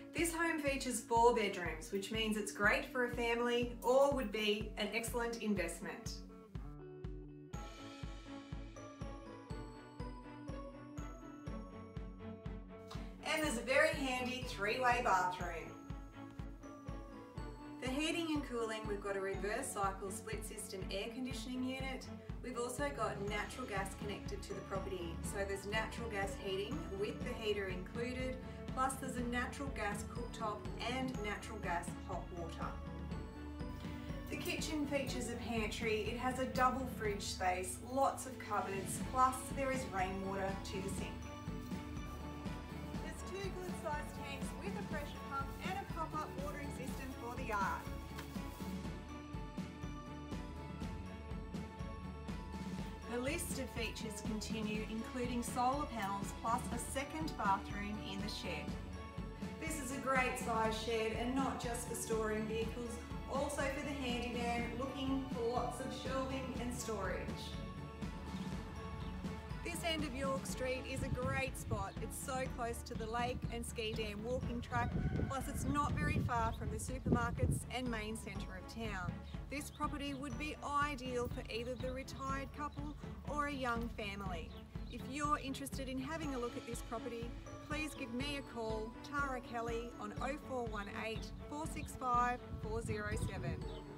This home features 4 bedrooms, which means it's great for a family or would be an excellent investment. And there's a very handy 3-way bathroom. For heating and cooling, we've got a reverse cycle split system air conditioning unit. We've also got natural gas connected to the property. So there's natural gas heating with the heater included, plus there's a natural gas cooktop and natural gas hot water. The kitchen features a pantry. It has a double fridge space, lots of cupboards, plus there is rainwater to the sink. There's 2 good sized tanks with a pressure pump and a pop-up watering system for the yard. The list of features continue, including solar panels plus a second bathroom in the shed. This is a great size shed, and not just for storing vehicles, also for the handyman looking for lots of shelving and storage. This end of York Street is a great spot. It's so close to the lake and ski dam walking track, plus it's not very far from the supermarkets and main centre of town. This property would be ideal for either the retired couple or a young family. If you're interested in having a look at this property, please give me a call, Tara Kelly, on 0418 465 407.